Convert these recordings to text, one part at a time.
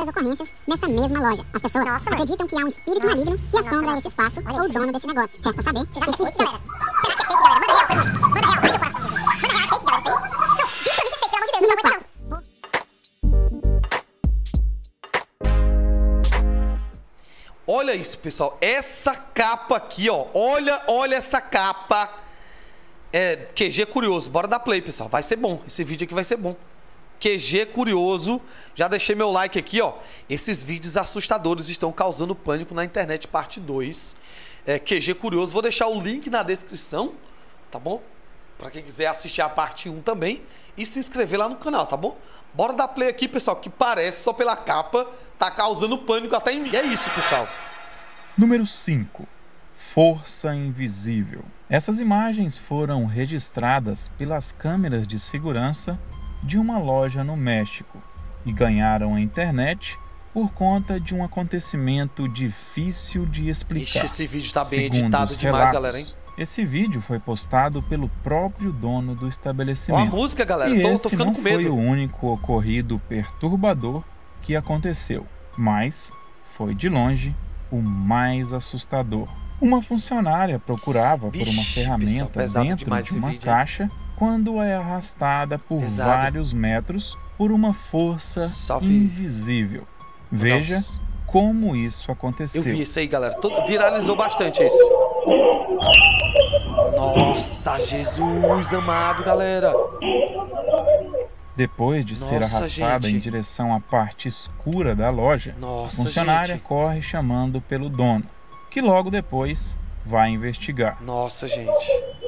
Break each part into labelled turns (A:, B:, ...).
A: outras ocorrências nessa mesma loja. As pessoas acreditam que há um espírito maligno que assombra esse espaço ou o dono desse negócio. Resta saber. Vocês acham que é fake, galera? Será que é fake, galera? Manda real pra mim. Manda real. Ai, meu coração, Jesus. Manda real, é fake, galera. Não, diz pra mim que é fake, pelo amor de Deus. Não aguenta, não.
B: Olha isso, pessoal. Essa capa aqui, ó. Olha essa capa. É QG Curioso. Bora dar play, pessoal. Vai ser bom. Esse vídeo aqui vai ser bom. QG Curioso. Já deixei meu like aqui, ó. Esses vídeos assustadores estão causando pânico na internet, parte 2. QG Curioso. Vou deixar o link na descrição, tá bom? Pra quem quiser assistir a parte 1 também. E se inscrever lá no canal, tá bom? Bora dar play aqui, pessoal, que parece, só pela capa, tá causando pânico até em mim. É isso, pessoal.
C: Número 5. Força Invisível. Essas imagens foram registradas pelas câmeras de segurança de uma loja no México e ganharam a internet por conta de um acontecimento difícil de explicar.
B: Ixi, esse vídeo tá bem
C: Segundo
B: editado
C: os
B: demais,
C: relatos,
B: galera, hein?
C: Esse vídeo foi postado pelo próprio dono do
B: Ó
C: estabelecimento.
B: a música, galera.
C: E
B: Tô
C: esse
B: ficando
C: não
B: com
C: foi
B: medo.
C: o único ocorrido perturbador que aconteceu, mas foi de longe o mais assustador. Uma funcionária procurava por uma
B: Vixe,
C: ferramenta
B: pessoal, pesado
C: dentro
B: demais
C: de
B: esse
C: uma
B: vídeo, hein?
C: caixa quando é arrastada por
B: Pesado.
C: vários metros por uma força
B: Só vi.
C: invisível. Veja
B: Nossa.
C: como isso aconteceu.
B: Eu vi isso aí, galera. Viralizou bastante isso. Nossa, Jesus amado, galera.
C: Depois de ser
B: Nossa,
C: arrastada
B: gente.
C: em direção à parte escura da loja,
B: Nossa,
C: a funcionária
B: gente.
C: corre chamando pelo dono, que logo depois vai investigar.
B: Nossa, gente.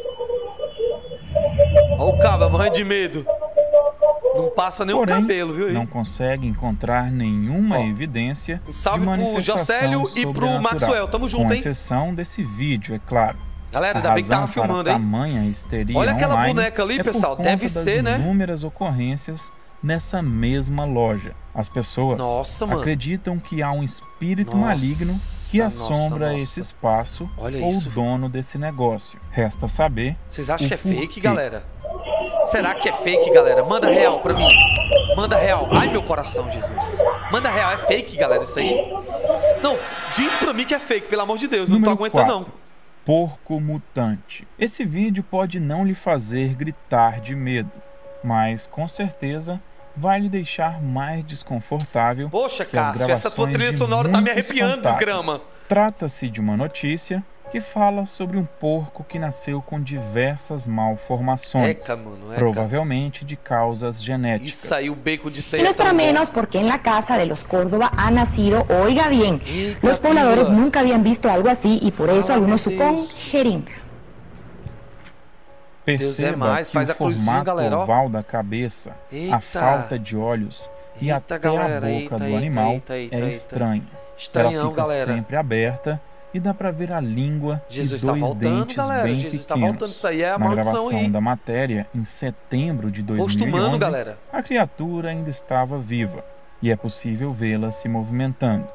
B: Ó o cabo, morrendo de medo. Não passa nem o
C: Porém,
B: cabelo, viu?
C: não consegue encontrar nenhuma
B: Ó,
C: evidência
B: um
C: de
B: salve pro
C: manifestação
B: Jocélio e pro
C: sobrenatural,
B: Maxwell. Tamo junto,
C: com
B: hein?
C: exceção desse vídeo, é claro.
B: Galera,
C: A
B: ainda bem que tava
C: razão para
B: filmando, hein?
C: tamanha histeria
B: Olha aquela
C: online
B: boneca ali,
C: é por
B: pessoal.
C: conta
B: Deve
C: das
B: ser, né?
C: inúmeras ocorrências nessa mesma loja. As pessoas
B: Nossa, mano.
C: acreditam que há um espírito
B: Nossa,
C: maligno que assombra
B: nossa.
C: esse espaço
B: Olha
C: ou
B: isso.
C: o dono desse negócio. Resta saber
B: Vocês acham
C: o
B: que é fake,
C: porquê.
B: galera? Será que é fake, galera? Manda real pra mim. Manda real. Ai, meu coração, Jesus. Manda real. É fake, galera, isso aí? Não, diz pra mim que é fake, pelo amor de Deus. Eu não tô
C: Número
B: aguentando,
C: 4.
B: não.
C: Porco mutante. Esse vídeo pode não lhe fazer gritar de medo, mas com certeza vai lhe deixar mais desconfortável.
B: Poxa,
C: que as
B: Cássio, essa tua
C: gravações
B: trilha
C: de
B: sonora tá me
C: muitos
B: arrepiando,
C: fantasmas.
B: desgrama.
C: Trata-se de uma notícia que fala sobre um porco que nasceu com diversas malformações,
B: Eca, mano, eca.
C: provavelmente de causas genéticas.
B: Isso aí, o bacon de
D: Y
B: ceia
D: no
B: é
D: es para
B: tão bom.
D: menos porque en la casa de los Córdoba ha nacido, oiga bien,
B: Eita,
D: los pobladores
B: pila.
D: nunca habían visto algo así y por eso
B: Fala,
D: algunos
B: meu
D: suponen
B: Deus.
D: jeringa.
B: Deus é
C: Perceba
B: mais,
C: que
B: faz
C: o
B: a cruzinha,
C: formato
B: galera, ó.
C: oval da cabeça,
B: Eita.
C: a falta de olhos e
B: Eita,
C: até
B: galera,
C: a boca
B: eita,
C: do
B: eita,
C: animal
B: eita, eita,
C: é
B: eita.
C: estranha.
B: Estranhão,
C: Ela fica
B: galera.
C: sempre aberta e dá para ver a língua
B: Jesus
C: e
B: tá
C: dois
B: voltando,
C: dentes
B: galera.
C: bem
B: Jesus tá
C: pequenos.
B: voltando. Isso aí é a
C: Na
B: maldição
C: gravação
B: aí.
C: da matéria, em setembro de
B: Acostumando,
C: 2011,
B: galera.
C: a criatura ainda estava viva e é possível vê-la se movimentando.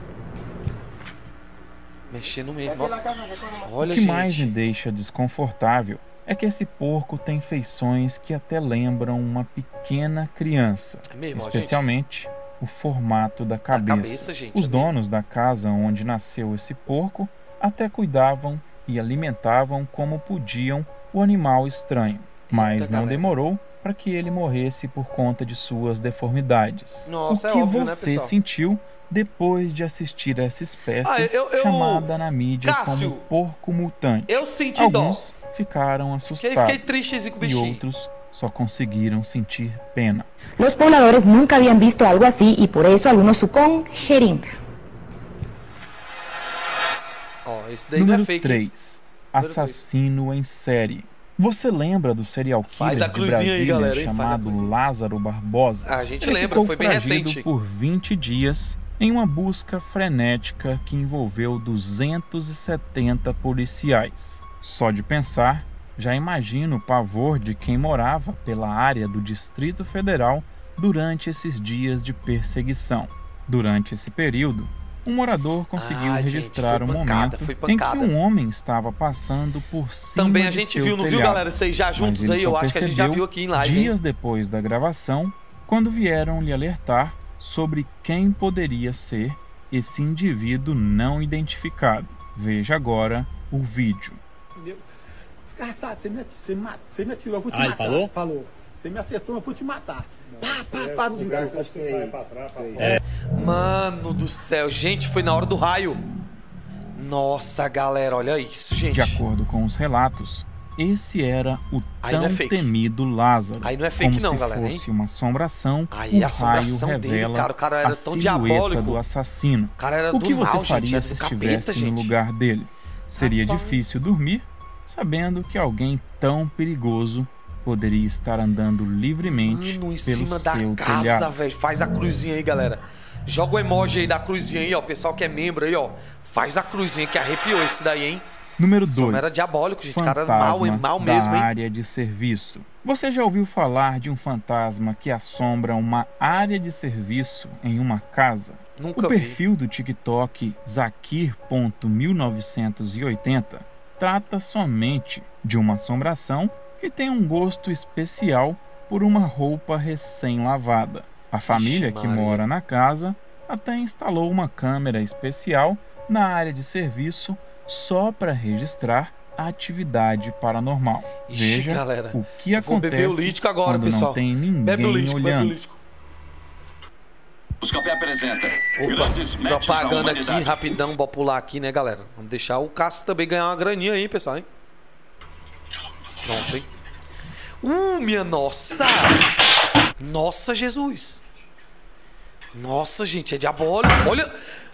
B: Mexendo mesmo, ó. Olha,
C: O que
B: gente.
C: mais me deixa desconfortável é que esse porco tem feições que até lembram uma pequena criança,
B: É mesmo, ó,
C: especialmente o formato da cabeça.
B: cabeça, gente,
C: Os
B: é
C: donos da casa onde nasceu esse porco até cuidavam e alimentavam como podiam o animal estranho, mas
B: Eita,
C: não
B: galera.
C: demorou para que ele morresse por conta de suas deformidades.
B: Nossa,
C: o
B: é
C: que
B: óbvio, né,
C: você
B: pessoal?
C: sentiu depois de assistir essa espécie
B: Ah, eu-
C: chamada na mídia
B: Cássio,
C: como porco mutante?
B: Eu senti
C: Alguns ficaram assustados
B: Fiquei triste com o
C: e
B: bichinho.
C: outros só conseguiram sentir pena.
D: Los pobladores nunca habían visto algo así y por eso algunos suponen jeringa.
B: Ó, esse daí não
C: Número
B: é fake.
C: 3. Assassino em série. Você lembra do serial
B: Faz
C: killer
B: a
C: de
B: cruzinha aí,
C: Brasília
B: galera, hein? Faz a
C: chamado
B: cruzinha.
C: Lázaro Barbosa?
B: Ah, a gente
C: Ele
B: lembra,
C: ficou
B: foi bem
C: foragido
B: recente.
C: por 20 dias em uma busca frenética que envolveu 270 policiais. Só de pensar, já imagino o pavor de quem morava pela área do Distrito Federal durante esses dias de perseguição. Durante esse período, um morador conseguiu
B: Ah, gente,
C: registrar
B: foi
C: um
B: pancada,
C: momento
B: foi
C: em que
B: pancada.
C: um homem estava passando por cima
B: Também a
C: de
B: gente
C: seu
B: viu, não viu,
C: telhado.
B: galera? Isso aí já
C: Mas
B: juntos
C: ele
B: aí,
C: só
B: eu acho que a gente já
C: percebeu
B: viu aqui em live, hein?
C: dias depois da gravação, quando vieram lhe alertar sobre quem poderia ser esse indivíduo não identificado. Veja agora o vídeo.
E: Desgraçado, você me atirou, eu vou te
F: ele
E: matar.
F: falou?
E: Falou. Você me acertou, eu vou te matar. Pá, no
B: Mano do céu, gente, foi na hora do raio. Nossa, galera, olha isso, gente.
C: De acordo com os relatos, esse era o
B: Aí não
C: tão
B: é fake.
C: temido Lázaro.
B: Aí não é fake
C: como
B: não,
C: se
B: galera,
C: fosse
B: hein?
C: uma assombração.
B: Aí
C: o
B: a assombração
C: raio
B: dele,
C: revela
B: cara, o cara era
C: a
B: tão
C: silhueta
B: diabólico.
C: do assassino.
B: O cara era
C: O
B: do
C: que você
B: mal,
C: faria
B: gente, era
C: se
B: do capeta,
C: estivesse
B: gente.
C: no lugar dele? Seria
B: Rapaz.
C: difícil dormir, sabendo que alguém tão perigoso poderia estar andando livremente
B: Mano, em
C: pelo
B: cima da
C: seu
B: casa,
C: telhado.
B: velho. Faz a cruzinha aí, galera. Joga o emoji aí da cruzinha aí, ó. Pessoal que é membro aí, ó. Faz a cruzinha que arrepiou esse daí, hein?
C: Número
B: Esse homem
C: 2.
B: era diabólico, gente. O cara era
C: Fantasma
B: mal mesmo,
C: da
B: hein?
C: área de serviço. Você já ouviu falar de um fantasma que assombra uma área de serviço em uma casa?
B: Nunca
C: O perfil do TikTok Zakir.1980 trata somente de uma assombração que tem um gosto especial por uma roupa recém-lavada. A família que
B: Maria.
C: mora na casa até instalou uma câmera especial na área de serviço só para registrar a atividade paranormal.
B: Ixi,
C: Veja
B: galera.
C: o que
B: Eu vou beber o
C: acontece
B: lítico agora,
C: quando
B: pessoal.
C: não tem
B: Bebe o
C: ninguém
B: lítico, bebe o
C: olhando.
B: lítico.
F: Buscapé apresenta.
B: Opa, propaganda aqui, rapidão, vou pular aqui, né, galera? Vamos deixar o Cássio também ganhar uma graninha aí, pessoal, hein? Pronto, hein? Minha nossa! Nossa, Jesus! Nossa, gente, é diabólico. Olha!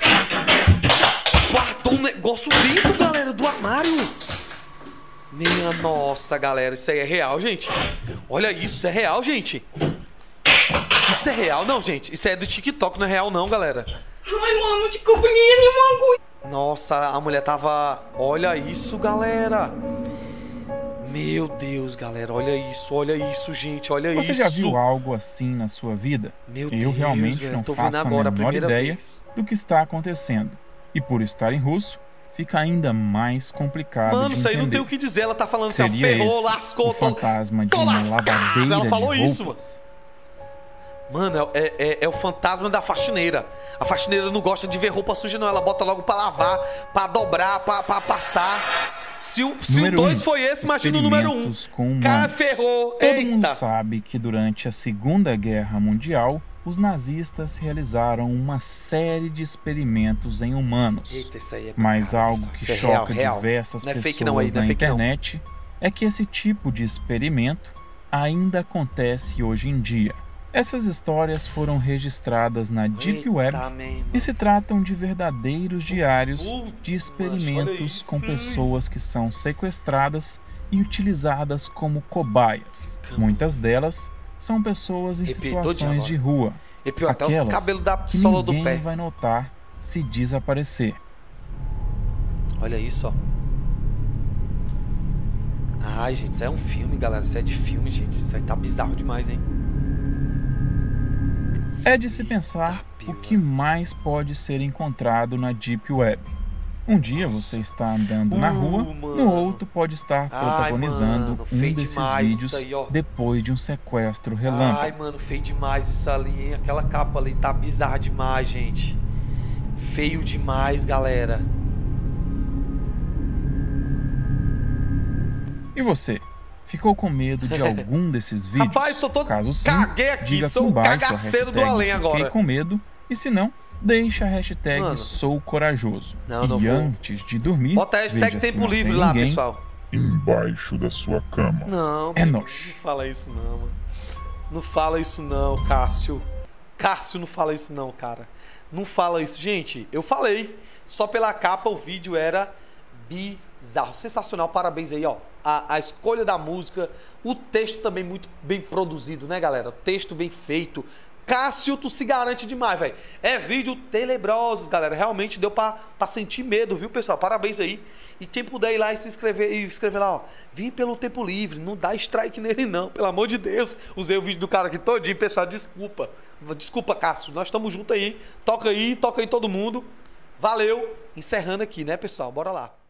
B: Guardou um negócio dentro, galera, do armário. Minha nossa, galera, isso aí é real, gente. Olha isso, isso é real, gente. Isso é real, não, gente. Isso é do TikTok, não é real, não, galera.
G: Ai, mano, desculpa, me
B: Nossa, a mulher tava... Olha isso, galera. Meu Deus, galera, olha isso, gente, olha isso.
C: Você já viu algo assim na sua vida?
B: Meu
C: Eu
B: Deus,
C: realmente
B: velho,
C: não
B: tô vendo
C: faço a
B: agora a
C: menor
B: primeira
C: ideia
B: vez.
C: do que está acontecendo. E por estar em russo, fica ainda mais complicado
B: Mano,
C: de
B: isso aí não
C: entender.
B: tem o que dizer. Ela tá falando assim, ó,
C: Seria
B: ferrou,
C: esse
B: lascou,
C: o fantasma de
B: tô
C: uma
B: lascado.
C: lavadeira
B: Ela falou
C: de
B: isso,
C: roupas?
B: Mano, é o fantasma da faxineira. A faxineira não gosta de ver roupa suja, não. Ela bota logo pra lavar, pra dobrar, pra passar. Se o
C: Número
B: 2
C: um,
B: foi esse, imagina o número 1.
C: experimentos com humanos.
B: Cara, ferrou.
C: Todo mundo
B: Eita.
C: sabe que durante a Segunda Guerra Mundial, os nazistas realizaram uma série de experimentos em humanos.
B: Eita, isso aí é
C: Mas
B: pecado,
C: algo
B: pessoal.
C: que
B: Isso é real,
C: choca
B: real.
C: diversas
B: Não é
C: pessoas
B: fake não, aí, não é
C: na
B: fake não.
C: internet é que esse tipo de experimento ainda acontece hoje em dia. Essas histórias foram registradas na Deep
B: Eita,
C: Web
B: meu irmão.
C: e se tratam de verdadeiros diários
B: Putz,
C: de
B: macho, olha
C: experimentos
B: isso.
C: com pessoas que são sequestradas e utilizadas como cobaias. Muitas delas são pessoas em
B: Arrepiei todinho
C: situações de
B: agora.
C: rua,
B: E pior, até os
C: aquelas
B: cabelos da
C: que
B: sola do
C: ninguém
B: pé.
C: vai notar se desaparecer.
B: Olha isso, ó. Ai, gente, isso é um filme, galera. Isso é de filme, gente. Isso aí tá bizarro demais, hein?
C: É de se pensar o que mais pode ser encontrado na Deep Web. Um dia você está andando na rua,
B: mano.
C: no outro pode estar protagonizando
B: mano,
C: um
B: feio
C: desses
B: demais
C: vídeos
B: isso aí, ó.
C: depois de um sequestro relâmpago.
B: Ai, mano, feio demais isso ali, hein? Aquela capa ali tá bizarra demais, gente. Feio demais, galera.
C: E você? Ficou com medo de algum desses vídeos?
B: Rapaz, tô todo...
C: Caso sim,
B: Caguei aqui,
C: diga aqui
B: sou um
C: embaixo a
B: cagaceiro do
C: hashtag
B: além agora.
C: Fiquei com medo. E se não, deixa a hashtag
B: Mano.
C: Sou Corajoso.
B: Não,
C: e
B: não vou.
C: antes de dormir,
B: Bota a hashtag
C: veja se
B: tempo
C: não
B: livre
C: tem
B: lá,
C: ninguém.
B: pessoal.
H: Embaixo da sua cama.
B: Não,
C: É
B: não
C: nóis.
B: fala isso não, mano. Não fala isso não, Cássio. Cássio, não fala isso não, cara. Não fala isso. Gente, eu falei. Só pela capa o vídeo era bizarro. Sensacional, parabéns aí, ó. A escolha da música, o texto também muito bem produzido, né, galera? O texto bem feito. Cássio, tu se garante demais, velho. É vídeo tenebrosos, galera. Realmente deu pra sentir medo, viu, pessoal? Parabéns aí. E quem puder ir lá e se inscrever, lá, ó. Vim pelo tempo livre, não dá strike nele não, pelo amor de Deus. Usei o vídeo do cara aqui todinho, pessoal, desculpa. Desculpa, Cássio, nós estamos juntos aí. Toca aí todo mundo. Valeu. Encerrando aqui, né, pessoal? Bora lá.